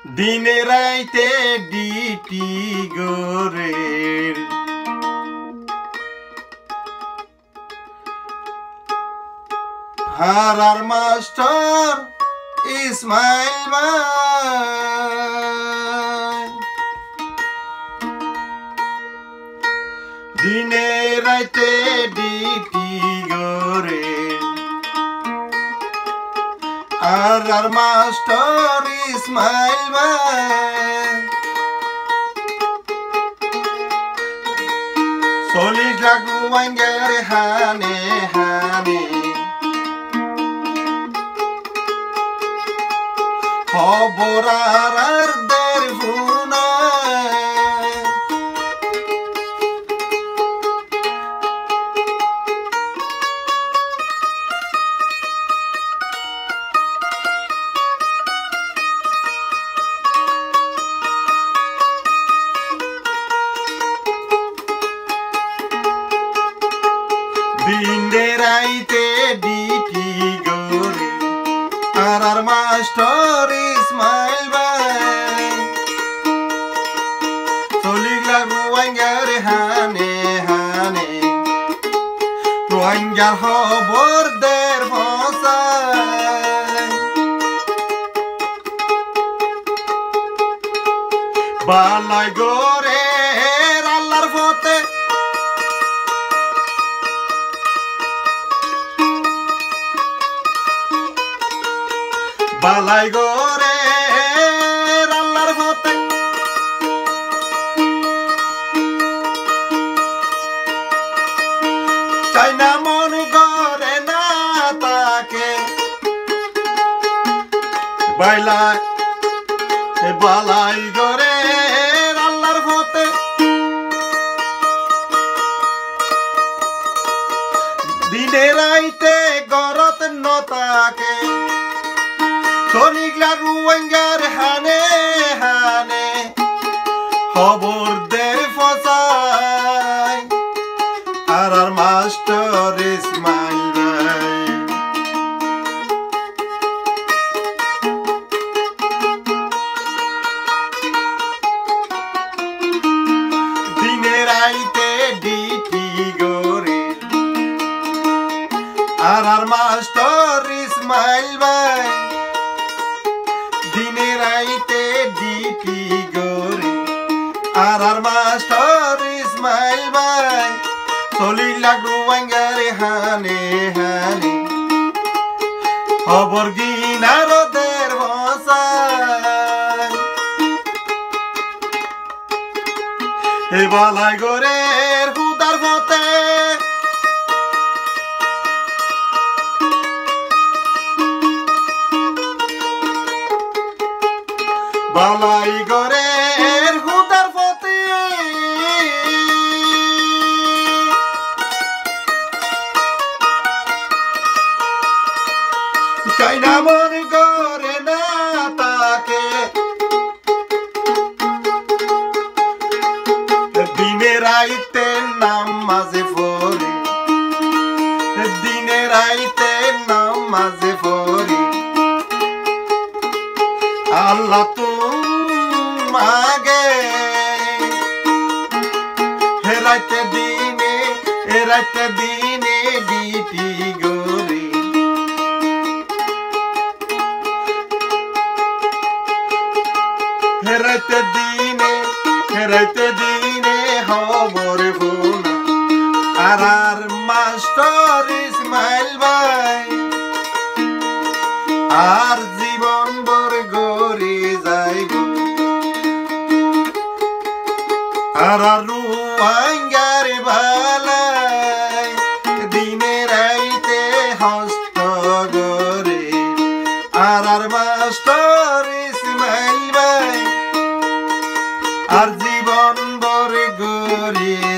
দিনে রাইতে ডিটি গোরে হারার মাস্টার ইসমাইল ভাই দিনে রাইতে ডিটি গোরে হারার মাস্টার ইসমাইল ভাই 40 লাখ রুয়াঙ্গার হানে হানে খবর আর দের ফুনা দিনে রাইতে ডিটি গোরে আর মাস্টার ইসমাইল ভাই 40 লাখ রোহিঙ্গার হানে হানে রোহিঙ্গার খবর দের পৌঁছায় বালাই গোরে আল্লাহর পথে বালাই গোরে আল্লাহর পথে চাই না মন করে না তাকে বাইলাই বালাই গোরে আল্লাহর পথে দিনে রাইতে গরত নতাকে 40 লাখ রোহিঙ্গার হানে হানে খবর দের ফসায় আর মাস্টার ইসমাইল ভাই দিনে রাইতে ডিটি গোরে আর মাস্টার ইসমাইল ভাই দিনে রাইতে ডিটি গোরে আর মাস্টার ইসমাইল ভাই 40 লাখ রোহিঙ্গার হানে হানে খবর গিনার দের বসায় এ বালাই গোরের হুদার পথে বালাই গোরের হুদার পথে চাই না মন করে না তাকে দিনে রাইতে নামাজে পড়ি দিনে রাইতে নামাজে পড়ি আল্লাহ তুমাগে রাইতে দিনে ডিটি গোরে রাইতে দিনে খবর ফোনা আর মাস্টার ইসমাইল ভাই আর জীবন ভর গড়ে যাইব আর রোহিঙ্গার বালাই দিনে রাইতে হস্ত গরে আর মাস্টার ইসমাইল ভাই আর জীবন ভর গড়ে